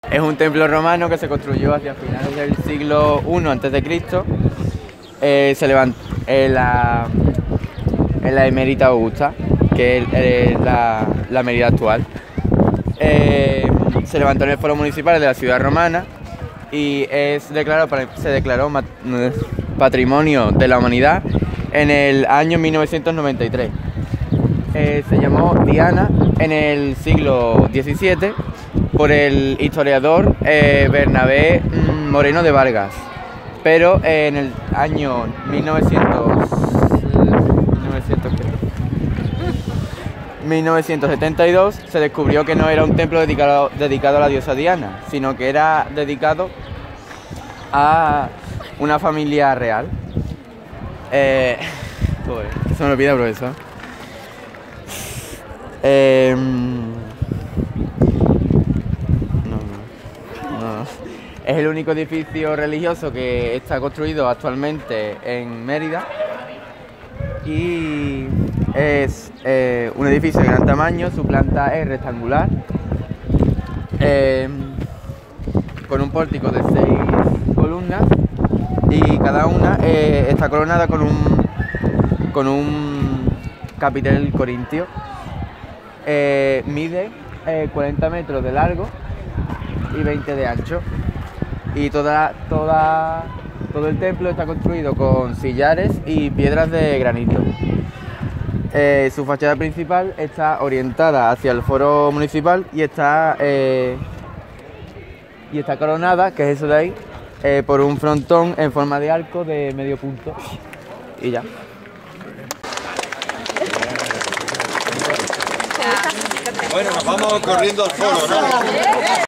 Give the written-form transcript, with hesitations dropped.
Es un templo romano que se construyó hacia finales del siglo I a.C. Se levantó en la Emérita Augusta, que es la Mérida actual. Se levantó en el Foro Municipal de la ciudad romana y se declaró Patrimonio de la Humanidad en el año 1993. Se llamó Diana en el siglo XVII por el historiador Bernabé Moreno de Vargas, pero en el año 1972 se descubrió que no era un templo dedicado a la diosa Diana, sino que era dedicado a una familia real. Joder, se me olvida, profesor. No. Es el único edificio religioso que está construido actualmente en Mérida y es un edificio de gran tamaño. Su planta es rectangular, con un pórtico de 6 columnas y cada una está coronada con un capitel corintio. Mide 40 metros de largo y 20 de ancho, y todo el templo está construido con sillares y piedras de granito. Su fachada principal está orientada hacia el foro municipal y está coronada, que es eso de ahí, por un frontón en forma de arco de medio punto. Y ya. Bueno, nos vamos corriendo al foro, ¿no?